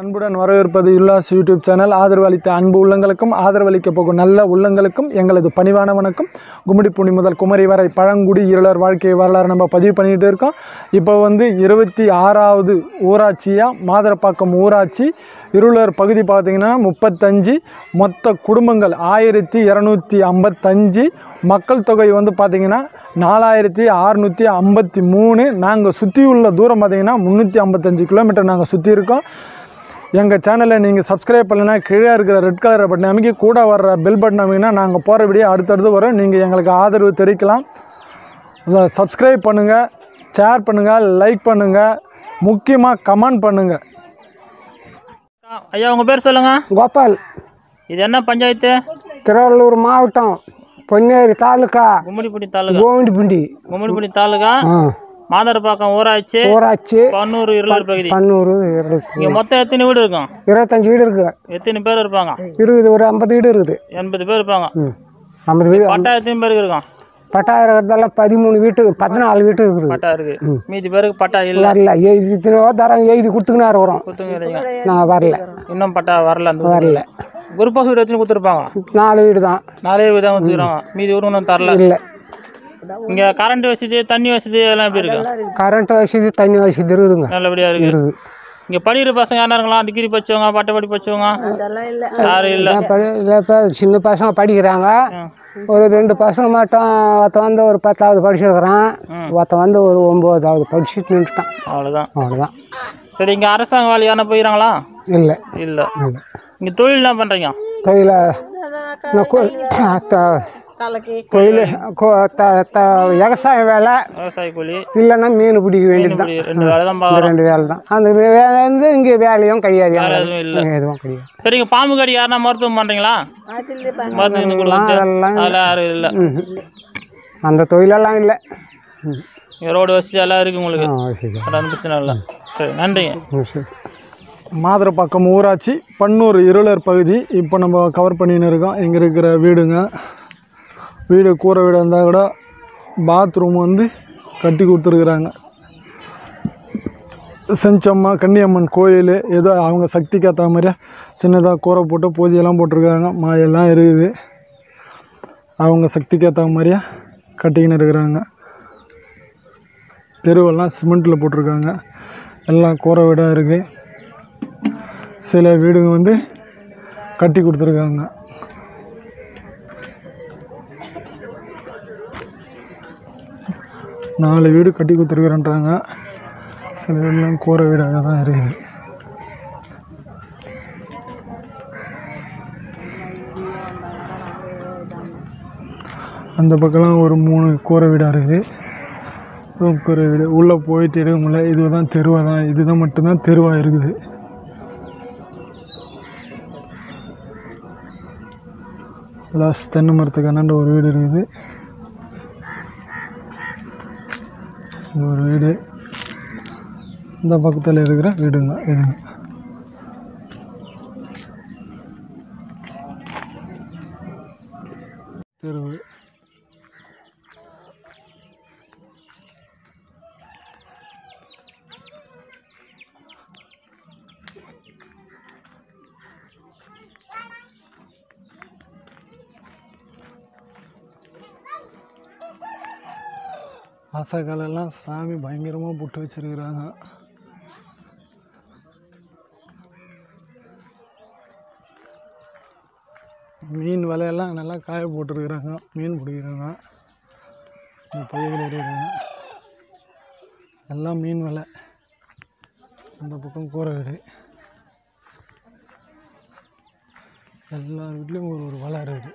அன்புடன் வரவேற்பது இல்லாஸ் YouTube channel. ஆதரவு அளித்த அன்பு உள்ளங்களுக்கும் ஆதரவளிக்க போகும் நல்ல உள்ளங்களுக்கும் எங்களது பணிவான வணக்கம். கும்மிடிப்பூண்டி முதல் குமரி வரை பழங்குடி இருளர் வாழ்க்கை வரலாறு நம்ம பதிவு பண்ணிகிட்டு இருக்கோம். இப்போ 26வது ஊராட்சியாக மாதரப்பாக்கம் ஊராட்சி இருளர் பகுதி பார்த்திங்கன்னா 35 மொத்த குடும்பங்கள் 1255 மக்கள் தொகை பார்த்திங்கன்னா 4653. நாங்கள் சுற்றியுள்ள தூரம் பார்த்திங்கன்னா 355 கிலோமீட்டர் நாங்கள் சுற்றி இருக்கோம். எங்கள் சேனலை நீங்கள் சப்ஸ்கிரைப் பண்ணலைன்னா கீழே இருக்கிற ரெட் கலரை பட்டன் அமைக்கி கூட வர்ற பெல் பட்டன் அமைக்கினா நாங்கள் போகிற வீடியோ அடுத்தடுத்து வரும். நீங்கள் எங்களுக்கு ஆதரவு தெரிவிக்கலாம். சப்ஸ்கிரைப் பண்ணுங்கள், ஷேர் பண்ணுங்கள், லைக் பண்ணுங்கள், முக்கியமாக கமெண்ட் பண்ணுங்கள். ஐயா உங்கள் பேர் சொல்லுங்கள். கோபால். இது என்ன பஞ்சாயத்து? திருவள்ளூர் மாவட்டம், பொன்னேரி தாலுக்கா, கும்மிடிப்பூண்டி தாலுகா. கும்மிடிப்பூண்டி தாலுகா, மாதரப்பாக்கம் ஊராட்சி, பன்னூர் இருளர் பகுதி. இங்கே மொத்தம் எத்தனை வீடு இருக்கும்? 25 வீடு இருக்கு. எத்தனை பேர் இருப்பாங்க? இருக்குது, ஒரு 50 வீடு இருக்குது. 80 பேர் இருப்பாங்க. 50 வீடு. பட்டா எத்தனை பேருக்கு இருக்கும்? பட்டா இருக்கிறதெல்லாம் 13 வீட்டு 14 வீட்டு இருக்குது. பட்டா இருக்கு. மீதி பேருக்கு பட்டா இல்லை. வரல. எழுதி தரம் எழுதி கொடுத்துக்கினாரு வரும். கொடுத்துங்க. நான் வரல. இன்னும் பட்டா வரல. வரல. குரூப் ஹவுஸ் வீடு எத்தனை கொடுத்துருப்பாங்க? 4 வீடு தான். 4 வீடு தான் கொடுத்துருக்காங்க. மீதி ஒரு ஒன்றும் தரல. இல்லை. இங்கே கரண்ட் வசதி, தண்ணி வசதி எல்லாம் எப்படி இருக்கு? கரண்ட் வசதி, தண்ணி வசதி இருக்குதுங்க. நல்லபடியாக இருக்குது. இங்கே படிக்கிற பசங்க யாரா இருக்கலாம்? டிகிரி படிச்சவங்க, பட்டப்படி படிச்சவங்க யாரும் இல்லை. இப்போ சின்ன பசங்க படிக்கிறாங்க. ஒரு 2 பசங்க மட்டும். ஒருத்தன் ஒரு 10வது படிச்சிருக்கிறான். ஒருத்தன் ஒரு 9வது படிச்சுட்டு நின்றுட்டான். அவ்வளோதான். சரி, இங்கே அரசாங்க வேலை யாரா போயிடறாங்களா? இல்லை. இங்கே தொழில் என்ன பண்ணுறீங்க? தொழில் விவசாய வேலை, விவசாய கூலி, இல்லைன்னா மீன் பிடிக்க வேண்டியது தான். 2 வேலை தான். அந்த வேலை இங்கே வேலையும் கிடையாது, எதுவும் கிடையாது. சரிங்க. பாம்பு கடி யாருன்னா மருத்துவம் பண்ணுறீங்களா? அதெல்லாம் யாரும் இல்லை. அந்த தொழிலெல்லாம் இல்லை. ரோடு வசதி எல்லாம் இருக்குது உங்களுக்கு. பிரச்சனை இல்லை. சரி, நன்றிங்க. மாதரப்பாக்கம் ஊராட்சி பன்னூர் இருளர் பகுதி இப்போ நம்ம கவர் பண்ணின்னு இருக்கோம். இங்கே இருக்கிற வீடு கூரை வீடு இருந்தால் கூட பாத்ரூம் கட்டி கொடுத்துருக்குறாங்க. செஞ்சம்மா கன்னியம்மன் கோயில் ஏதோ அவங்க சக்திக்கு ஏற்ற மாதிரியா சின்னதாக கூரை போட்டு பூஜையெல்லாம் போட்டிருக்காங்க. மாயெல்லாம் இருக்குது. அவங்க சக்திக்கு ஏற்ற மாதிரியா கட்டிக்கின்னு இருக்கிறாங்க. தெருவெல்லாம் சிமெண்ட்டில் போட்டிருக்காங்க. எல்லாம் கூரை வீடாக இருக்குது. சில வீடுங்க கட்டி கொடுத்துருக்காங்க. நாலு வீடு கட்டி கொடுத்துருக்குறேன்றாங்க. சில வீடுலாம் கூரை வீடாக தான் இருக்குது. அந்த பக்கம்லாம் ஒரு 3 கூரை வீடாக இருக்குது. கூரை வீடு உள்ளே போயிட்டு எடுக்க முடியல. இதுதான் தெருவாக தான், இதுதான் மட்டும்தான் தெருவாக இருக்குது. லாஸ்ட் தென்னை மரத்துக்கு அண்ணாண்ட ஒரு வீடு இருக்குது. ஒரு வீடு இந்த பக்கத்தில் இருக்கிற வீடுங்க இதுங்க. தெருவு ஆசைக்காலெல்லாம் சாமி பயங்கரமாக போட்டு வச்சுருக்குறாங்க. மீன் வலையெல்லாம் நல்லா காய போட்டுருக்குறாங்க. மீன் பிடிக்கிறாங்க. பையகள் இருக்கிறாங்க. எல்லாம் மீன் வலை. அந்த பக்கம் கூரை வீடு. எல்லார் வீட்லேயும் ஒரு வலை இருக்குது.